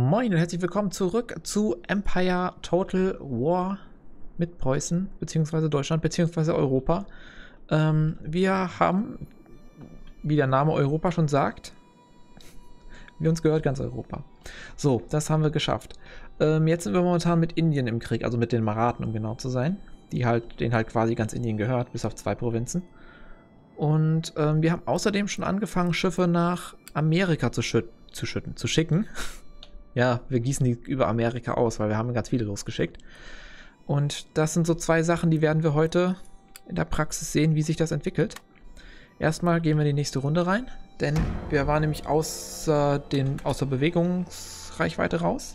Moin und herzlich willkommen zurück zu Empire Total War mit Preußen, beziehungsweise Deutschland, beziehungsweise Europa. Wir haben, wie der Name Europa schon sagt, uns gehört ganz Europa. So, das haben wir geschafft. Jetzt sind wir momentan mit Indien im Krieg, also mit den Marathen, um genau zu sein, denen halt quasi ganz Indien gehört, bis auf 2 Provinzen. Und wir haben außerdem schon angefangen, Schiffe nach Amerika zu schicken. Ja, wir gießen die über Amerika aus, weil wir haben ganz viele losgeschickt. Und das sind so 2 Sachen, die werden wir heute in der Praxis sehen, wie sich das entwickelt. Erstmal gehen wir in die nächste Runde rein, denn wir waren nämlich außer Bewegungsreichweite raus.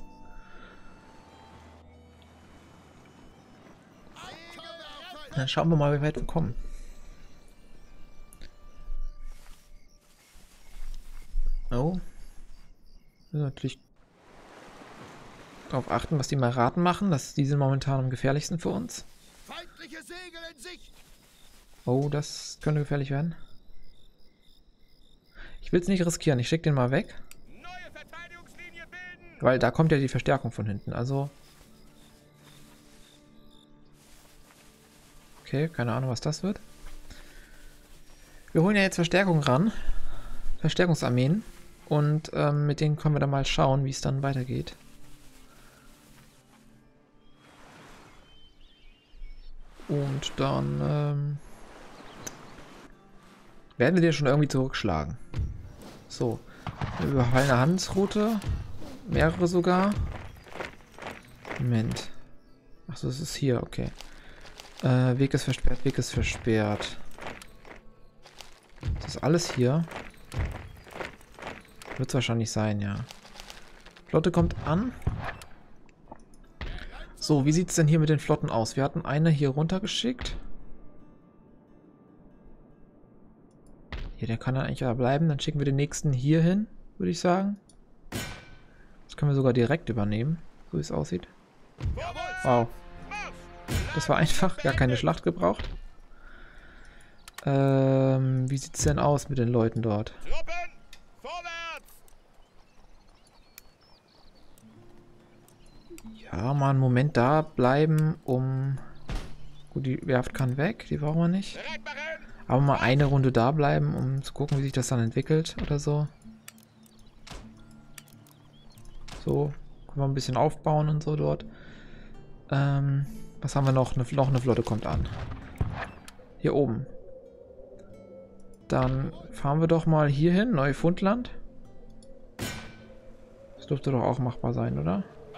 Dann schauen wir mal, wie weit wir kommen. Oh. Wir müssen natürlich darauf achten, was die Marathen machen. Die sind momentan am gefährlichsten für uns. Feindliche Segel in Sicht. Oh, das könnte gefährlich werden. Ich will es nicht riskieren. Ich schicke den mal weg. Neue Verteidigungslinie bilden. Weil da kommt ja die Verstärkung von hinten. Also. Okay, keine Ahnung, was das wird. Wir holen ja jetzt Verstärkung ran. Verstärkungsarmeen. Und mit denen können wir dann mal schauen, wie es dann weitergeht. Und dann werden wir den schon irgendwie zurückschlagen. So, wir überfallen eine Handelsroute. Mehrere sogar. Moment. Achso, das ist hier, okay. Weg ist versperrt, Weg ist versperrt. Das ist alles hier. Wird es wahrscheinlich sein, ja. Flotte kommt an. So, wie sieht es denn hier mit den Flotten aus? Wir hatten eine hier runtergeschickt. Hier, der kann dann eigentlich da bleiben. Dann schicken wir den nächsten hier hin, würde ich sagen. Das können wir sogar direkt übernehmen, so wie es aussieht. Wow. Das war einfach, gar keine Schlacht gebraucht. Wie sieht es denn aus mit den Leuten dort? Truppen, vorwärts. Ja, mal einen Moment da bleiben, um... Gut, die Werft kann weg, die brauchen wir nicht. Bereit machen. Aber mal eine Runde da bleiben, um zu gucken, wie sich das dann entwickelt oder so. So, können wir ein bisschen aufbauen und so dort. Was haben wir noch? Noch eine Flotte kommt an. Hier oben. Dann fahren wir doch mal hier hin, Neufundland. Das dürfte doch auch machbar sein, oder?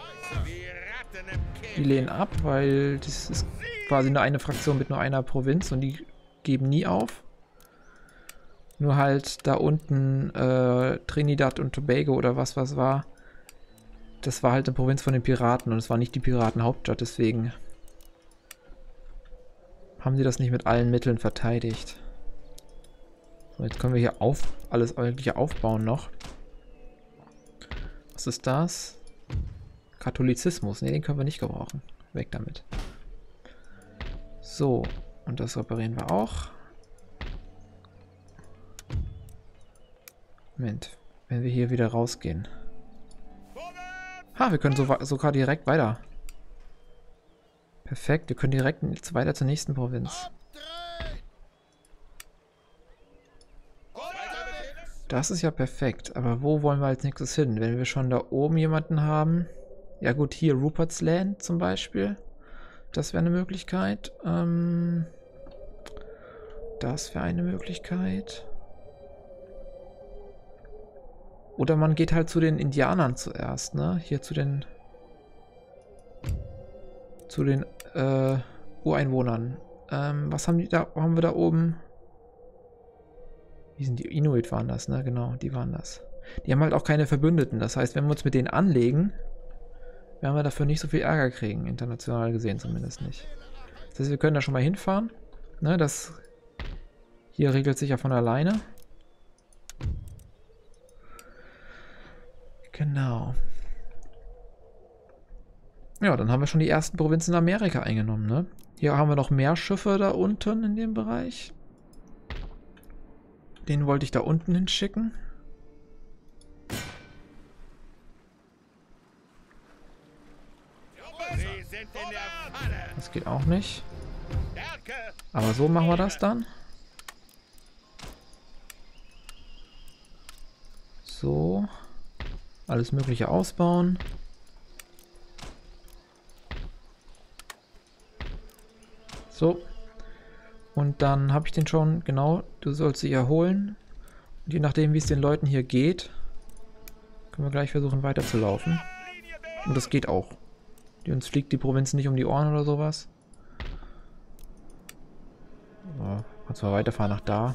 Die lehnen ab, weil das ist quasi nur eine Fraktion mit nur einer Provinz und die geben nie auf. Nur halt da unten Trinidad und Tobago oder was war. Das war halt eine Provinz von den Piraten und es war nicht die Piratenhauptstadt, deswegen haben sie das nicht mit allen Mitteln verteidigt. So, jetzt können wir hier alles Mögliche aufbauen noch. Was ist das? Katholizismus. Ne, den können wir nicht gebrauchen. Weg damit. So, und das reparieren wir auch. Moment, wenn wir hier wieder rausgehen. Ha, wir können sogar direkt weiter. Perfekt, wir können direkt jetzt weiter zur nächsten Provinz. Das ist ja perfekt, aber wo wollen wir als nächstes hin? Wenn wir schon da oben jemanden haben. Ja gut, hier Rupert's Land zum Beispiel. Das wäre eine Möglichkeit. Das wäre eine Möglichkeit. Oder man geht halt zu den Indianern zuerst, ne? Hier zu den Ureinwohnern. Was haben wir da oben? Wie sind die? Inuit waren das, ne? Genau, die waren das. Die haben halt auch keine Verbündeten. Das heißt, wenn wir uns mit denen anlegen, werden wir dafür nicht so viel Ärger kriegen, international gesehen zumindest nicht. Das heißt, wir können da schon mal hinfahren. Ne, das hier regelt sich ja von alleine. Genau. Ja, dann haben wir schon die ersten Provinzen in Amerika eingenommen, ne? Hier haben wir noch mehr Schiffe da unten in dem Bereich. Den wollte ich da unten hinschicken. sind in der Falle. Das geht auch nicht. Stärke. Aber so machen wir das dann. So. Alles Mögliche ausbauen. So. Und dann habe ich den schon, genau, du sollst dich erholen. Und je nachdem, wie es den Leuten hier geht, können wir gleich versuchen weiterzulaufen. Und das geht auch. Uns fliegt die Provinz nicht um die Ohren oder sowas. So, kannst mal weiterfahren nach da.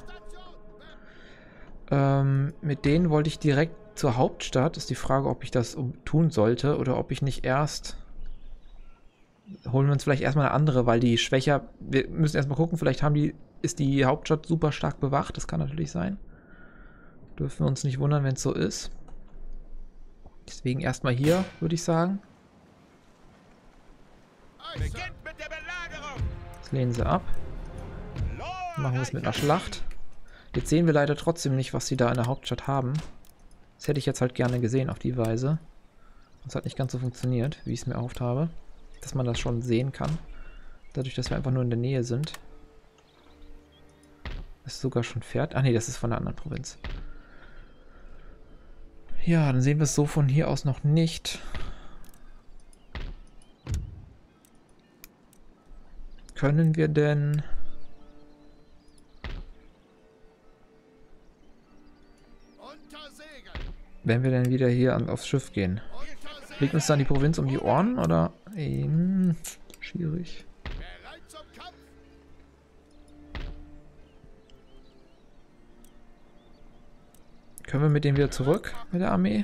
Mit denen wollte ich direkt zur Hauptstadt. Ist die Frage, ob ich das tun sollte oder ob ich nicht erst... Holen wir uns vielleicht erstmal eine andere, weil die schwächer... Wir müssen erstmal gucken, vielleicht ist die Hauptstadt super stark bewacht. Das kann natürlich sein. Dürfen wir uns nicht wundern, wenn es so ist. Deswegen erstmal hier, würde ich sagen. Beginnt mit der Belagerung. Jetzt lehnen sie ab. Machen wir es mit einer Schlacht. Jetzt sehen wir leider trotzdem nicht, was sie da in der Hauptstadt haben. Das hätte ich jetzt halt gerne gesehen auf die Weise. Das hat nicht ganz so funktioniert, wie ich es mir erhofft habe. Dass man das schon sehen kann. Dadurch, dass wir einfach nur in der Nähe sind. Das ist sogar schon fertig. Ach nee, das ist von der anderen Provinz. Ja, dann sehen wir es so von hier aus noch nicht. Können wir denn... Wenn wir denn wieder hier aufs Schiff gehen. Fliegt uns dann die Provinz um die Ohren, oder? Schwierig. Können wir mit denen wieder zurück, mit der Armee?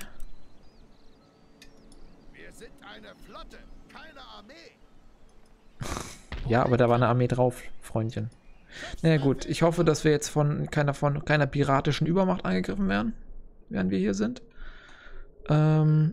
Wir sind eine Flotte, keine Armee. Ja, aber da war eine Armee drauf, Freundchen. Naja gut, ich hoffe, dass wir jetzt von keiner piratischen Übermacht angegriffen werden, während wir hier sind. Aber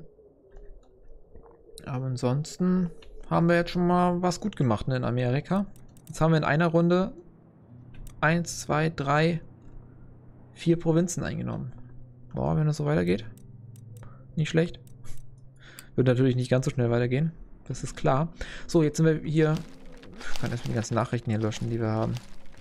ansonsten haben wir jetzt schon mal was gut gemacht, ne, in Amerika. Jetzt haben wir in einer Runde 1, 2, 3, 4 Provinzen eingenommen. Boah, wenn das so weitergeht. Nicht schlecht. Wird natürlich nicht ganz so schnell weitergehen. Das ist klar. So, jetzt sind wir hier. Ich kann erstmal die ganzen Nachrichten hier löschen, die wir haben.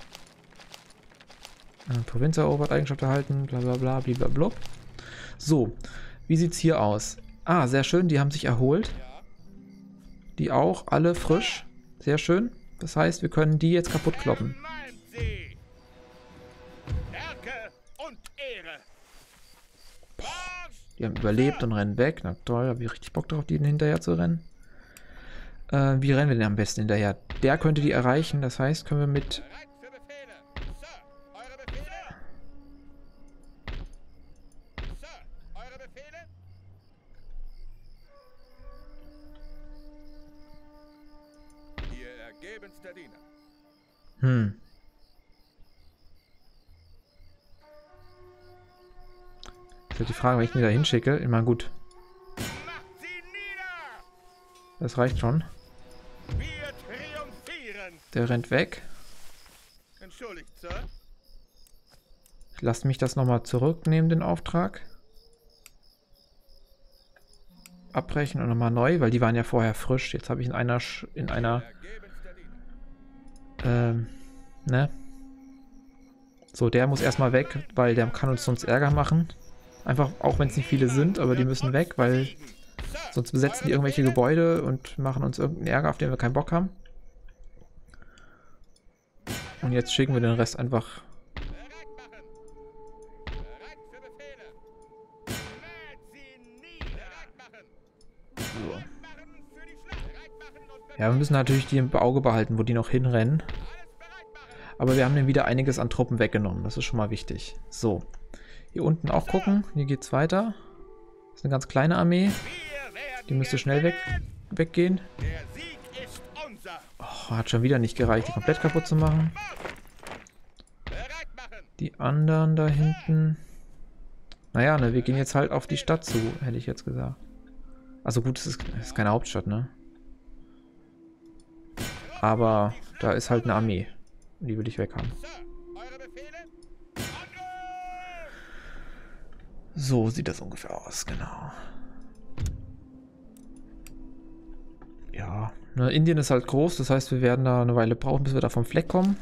Provinz erobert, Eigenschaft erhalten, bla bla bla, blablabla. So, wie sieht's hier aus? Ah, sehr schön, die haben sich erholt. Die auch, alle frisch. Sehr schön. Das heißt, wir können die jetzt kaputt kloppen. Die haben überlebt und rennen weg. Na toll, habe ich richtig Bock drauf, denen hinterher zu rennen. Wie rennen wir denn am besten hinterher? Der könnte die erreichen, das heißt, können wir mit... Das ist die Frage, wenn ich ihn da hinschicke. Ich meine, gut. Das reicht schon. Der rennt weg. Entschuldigt, Sir. Ich lasse mich das nochmal zurücknehmen, den Auftrag. Abbrechen und nochmal neu, weil die waren ja vorher frisch. Jetzt habe ich in einer ne? So, der muss erstmal weg, weil der kann uns sonst Ärger machen. Einfach, auch wenn es nicht viele sind, aber die müssen weg, weil sonst besetzen die irgendwelche Gebäude und machen uns irgendeinen Ärger, auf den wir keinen Bock haben. Und jetzt schicken wir den Rest einfach. So. Ja, wir müssen natürlich die im Auge behalten, wo die noch hinrennen. Aber wir haben denen wieder einiges an Truppen weggenommen. Das ist schon mal wichtig. So. Hier unten auch gucken. Hier geht's weiter. Das ist eine ganz kleine Armee. Die müsste schnell weggehen. Oh, hat schon wieder nicht gereicht, die komplett kaputt zu machen. Die anderen da hinten. Naja, ne, wir gehen jetzt halt auf die Stadt zu, hätte ich jetzt gesagt. Also gut, es ist keine Hauptstadt, ne? Aber da ist halt eine Armee. Die will ich weg haben. So sieht das ungefähr aus, genau. Ja, Ne, Indien ist halt groß, das heißt, wir werden da eine Weile brauchen, bis wir da vom Fleck kommen.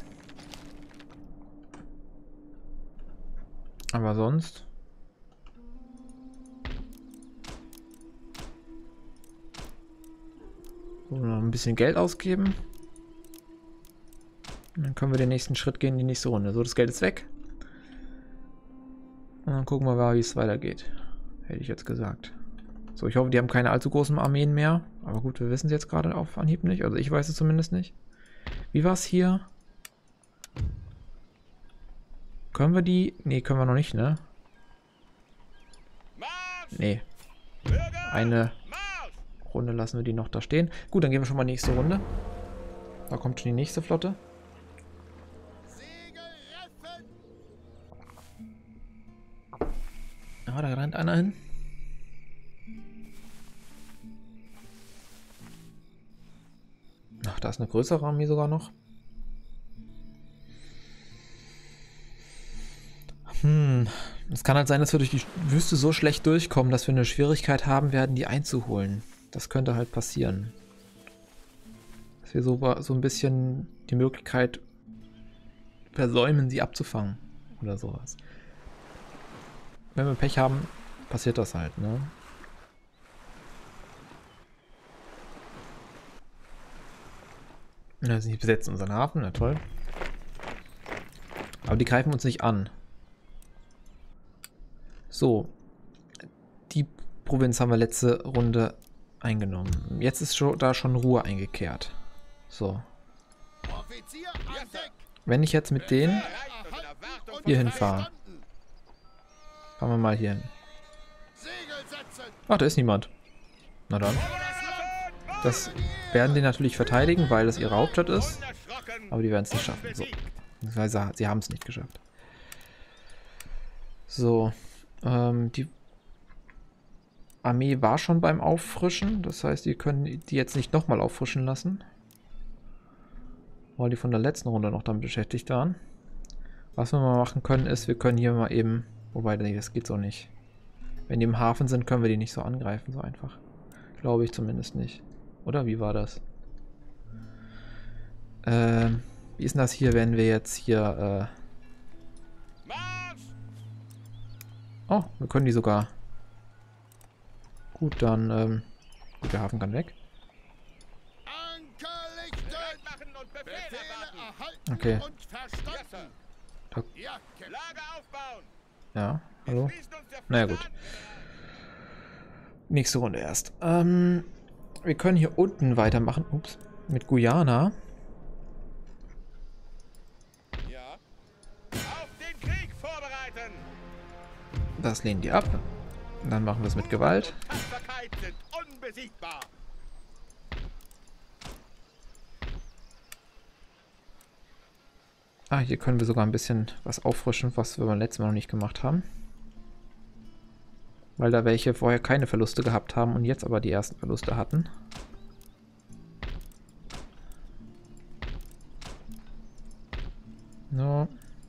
Aber sonst... So, noch ein bisschen Geld ausgeben. Und dann können wir den nächsten Schritt gehen in die nächste Runde. So, das Geld ist weg. Und dann gucken wir mal, wie es weitergeht. Hätte ich jetzt gesagt. So, ich hoffe, die haben keine allzu großen Armeen mehr. Aber gut, wir wissen es jetzt gerade auf Anhieb nicht. Also ich weiß es zumindest nicht. Wie war es hier? Können wir die... Nee, können wir noch nicht, ne? Nee. Eine Runde lassen wir die noch da stehen. Gut, dann gehen wir schon mal nächste Runde. Da kommt schon die nächste Flotte. Ja, da rennt einer hin. Ach, da ist eine größere Armee sogar noch. Es kann halt sein, dass wir durch die Wüste so schlecht durchkommen, dass wir eine Schwierigkeit haben werden, die einzuholen. Das könnte halt passieren. Dass wir so ein bisschen die Möglichkeit versäumen, sie abzufangen. Oder sowas. Wenn wir Pech haben, passiert das halt, ne? Ja, sie besetzen unseren Hafen, na toll. Aber die greifen uns nicht an. So. Die Provinz haben wir letzte Runde eingenommen. Jetzt ist da schon Ruhe eingekehrt. So. Wenn ich jetzt mit denen hier hinfahre. Fahren wir mal hier hin. Ach, da ist niemand. Na dann. Das werden die natürlich verteidigen, weil das ihre Hauptstadt ist. Aber die werden es nicht schaffen. So. Sie haben es nicht geschafft. So. Die Armee war schon beim Auffrischen. Das heißt, die können die jetzt nicht nochmal auffrischen lassen. Weil die von der letzten Runde noch damit beschäftigt waren. Was wir mal machen können, ist, wir können hier mal eben... Wobei, nee, das geht so nicht. Wenn die im Hafen sind, können wir die nicht so angreifen, so einfach. Glaube ich zumindest nicht. Oder wie war das? Wie ist denn das hier, wenn wir jetzt hier... Oh, wir können die sogar... Gut, dann... Gut, der Hafen kann weg. Okay. Ja, hallo? Naja, gut. Nächste Runde erst. Wir können hier unten weitermachen. Ups. Mit Guyana. Ja. Auf den Krieg vorbereiten. Das lehnen die ab. Dann machen wir es mit Gewalt. Tapferkeit sind unbesiegbar. Ah, hier können wir sogar ein bisschen was auffrischen, was wir beim letzten Mal noch nicht gemacht haben. Weil da welche vorher keine Verluste gehabt haben und jetzt aber die ersten Verluste hatten. So.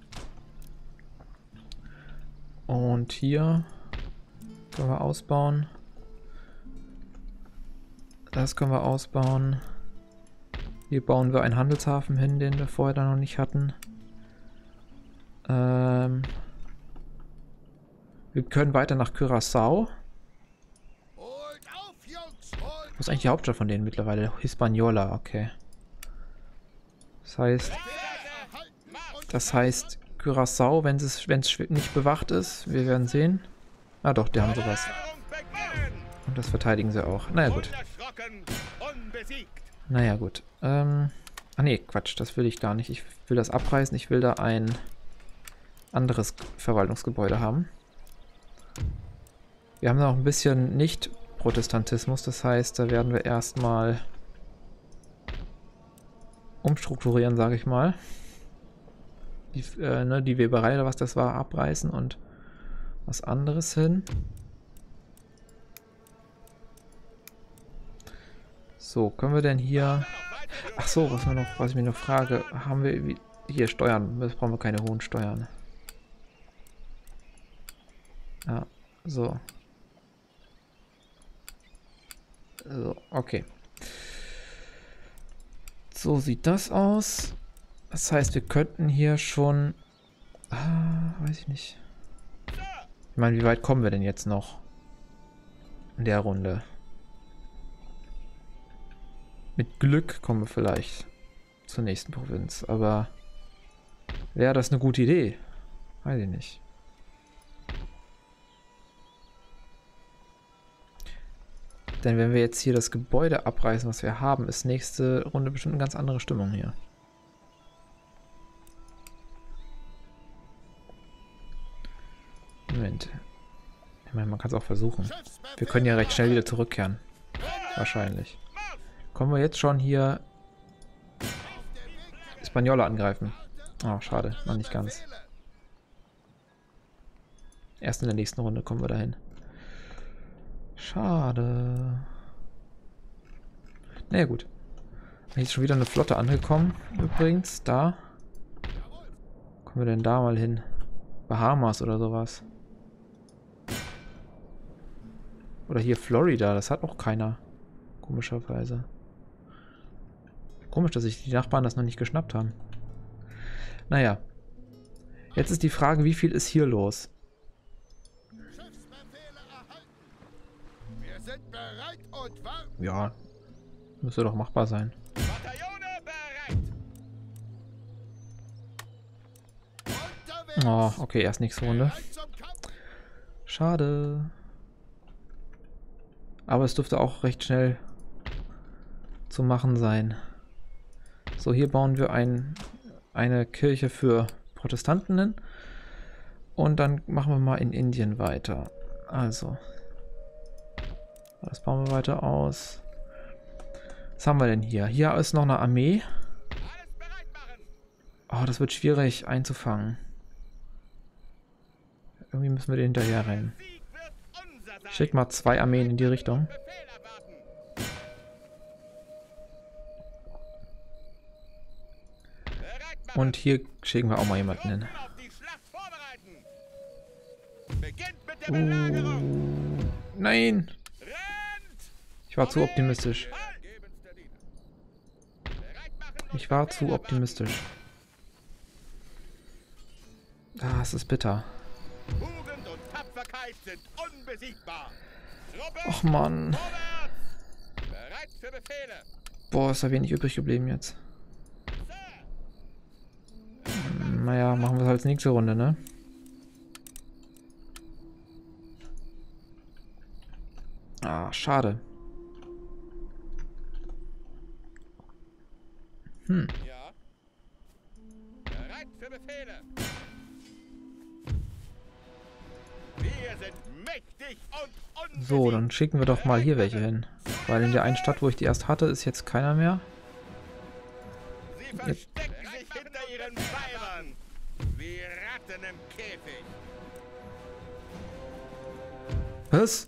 Und hier können wir ausbauen. Das können wir ausbauen. Hier bauen wir einen Handelshafen hin, den wir vorher da noch nicht hatten. Wir können weiter nach Curaçao. Was ist eigentlich die Hauptstadt von denen mittlerweile? Hispaniola, okay. Das heißt Curaçao, wenn es nicht bewacht ist, wir werden sehen. Ah doch, die haben sowas. Und das verteidigen sie auch. Naja, gut. Naja, gut. Ah ne, Quatsch, das will ich gar nicht. Ich will das abreißen. Ich will da ein anderes Verwaltungsgebäude haben. Wir haben noch ein bisschen Nicht-Protestantismus, das heißt, da werden wir erstmal umstrukturieren, sage ich mal. Die Weberei oder was das war, abreißen und was anderes hin. So, können wir denn hier... Ach so, was ich mir noch frage, haben wir hier Steuern? Das brauchen wir keine hohen Steuern. Ja, so. So, okay. So sieht das aus. Das heißt, wir könnten hier schon... weiß ich nicht. Ich meine, wie weit kommen wir denn jetzt noch? In der Runde. Mit Glück kommen wir vielleicht zur nächsten Provinz. Aber wäre das eine gute Idee? Weiß ich nicht. Denn wenn wir jetzt hier das Gebäude abreißen, was wir haben, ist nächste Runde bestimmt eine ganz andere Stimmung hier. Moment. Ich meine, man kann es auch versuchen. Wir können ja recht schnell wieder zurückkehren. Wahrscheinlich. Kommen wir jetzt schon hier Hispaniola angreifen? Oh, schade. Noch nicht ganz. Erst in der nächsten Runde kommen wir dahin. Schade. Naja, gut. Hier ist schon wieder eine Flotte angekommen. Übrigens, da. Kommen wir denn da mal hin? Bahamas oder sowas. Oder hier Florida. Das hat auch keiner. Komischerweise. Komisch, dass sich die Nachbarn das noch nicht geschnappt haben. Naja. Jetzt ist die Frage, wie viel ist hier los? Ja, müsste doch machbar sein. Oh, okay, erst nächste Runde. Schade. Aber es dürfte auch recht schnell zu machen sein. So, hier bauen wir eine Kirche für Protestanten hin. Und dann machen wir mal in Indien weiter. Also. Das bauen wir weiter aus. Was haben wir denn hier? Hier ist noch eine Armee. Oh, das wird schwierig einzufangen. Irgendwie müssen wir den hinterher rennen. Ich schicke mal 2 Armeen in die Richtung. Und hier schicken wir auch mal jemanden hin. Nein! Ich war zu optimistisch. Ich war zu optimistisch. Ah, es ist bitter. Och Mann. Boah, ist da wenig übrig geblieben jetzt. Naja, machen wir es als nächste Runde, ne? Ah, schade. Ja. Bereit für Befehle. Wir sind mächtig und unbesiegt. So, dann schicken wir doch mal hier welche hin. Weil in der einen Stadt, wo ich die erst hatte, ist jetzt keiner mehr. Sie verstecken sich hinter ihren Weibern. Wie Ratten im Käfig. Was?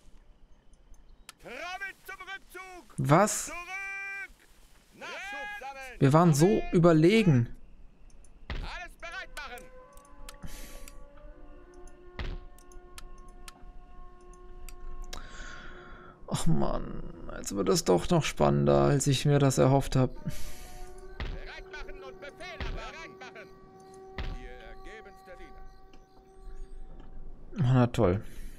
Trommel zum Rückzug. Was? Zurück. Nachschub sammeln. Wir waren so überlegen. Alles bereit machen. Ach Mann, jetzt wird es doch noch spannender, als ich mir das erhofft habe. Bereit machen und Befehle bereit machen. Ihr ergebenster Diener. Na toll.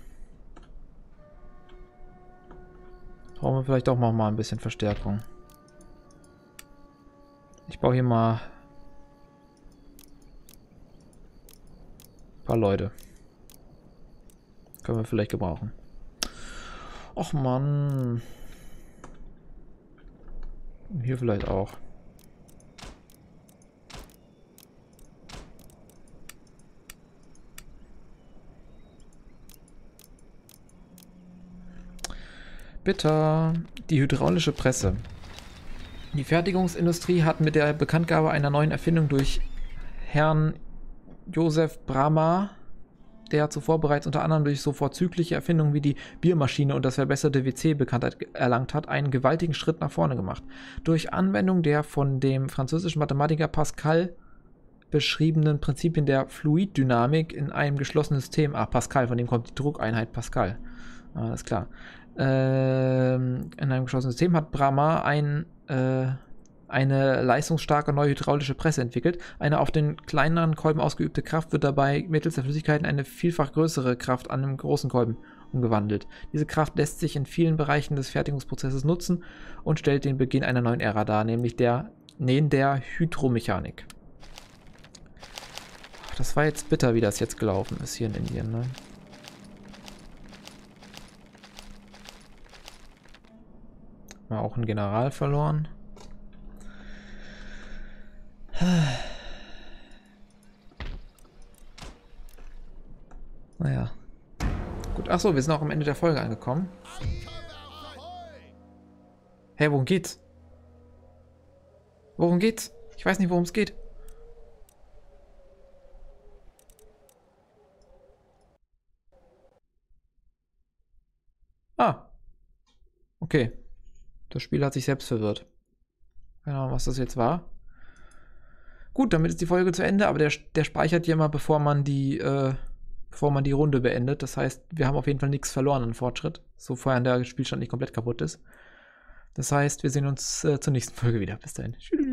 Brauchen wir vielleicht auch mal ein bisschen Verstärkung. Ich baue hier mal ein paar Leute. Können wir vielleicht gebrauchen. Och Mann. Hier vielleicht auch. Bitte. Die hydraulische Presse. Die Fertigungsindustrie hat mit der Bekanntgabe einer neuen Erfindung durch Herrn Joseph Bramah, der zuvor bereits unter anderem durch so vorzügliche Erfindungen wie die Biermaschine und das verbesserte WC Bekanntheit erlangt hat, einen gewaltigen Schritt nach vorne gemacht. Durch Anwendung der von dem französischen Mathematiker Pascal beschriebenen Prinzipien der Fluiddynamik in einem geschlossenen System. Ah, Pascal, von dem kommt die Druckeinheit Pascal. Alles klar. In einem geschlossenen System hat Bramah ein eine leistungsstarke neue hydraulische Presse entwickelt. Eine auf den kleineren Kolben ausgeübte Kraft wird dabei mittels der Flüssigkeiten eine vielfach größere Kraft an einem großen Kolben umgewandelt. Diese Kraft lässt sich in vielen Bereichen des Fertigungsprozesses nutzen und stellt den Beginn einer neuen Ära dar, nämlich der Hydromechanik. Das war jetzt bitter, wie das jetzt gelaufen ist hier in Indien, ne? Mal auch einen General verloren. Naja. Gut, achso, wir sind auch am Ende der Folge angekommen. Hey, worum geht's? Worum geht's? Ich weiß nicht, worum es geht. Ah. Okay. Das Spiel hat sich selbst verwirrt. Keine Ahnung, was das jetzt war. Gut, damit ist die Folge zu Ende, aber der speichert ja immer, bevor man die Runde beendet. Das heißt, wir haben auf jeden Fall nichts verloren an Fortschritt, sofern der Spielstand nicht komplett kaputt ist. Das heißt, wir sehen uns zur nächsten Folge wieder. Bis dahin. Tschüss.